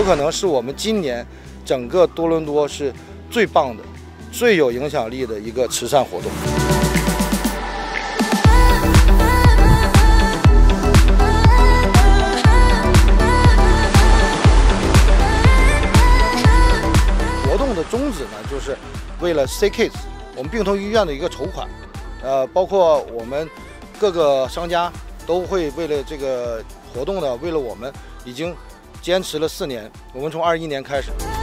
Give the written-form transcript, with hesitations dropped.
可能是我们今年整个多伦多是最棒的、最有影响力的一个慈善活动。活动的宗旨呢，就是为了 Say Kids 我们病童医院的一个筹款，包括我们各个商家都会为了这个活动呢，为了我们已经坚持了4年，我们从21年开始。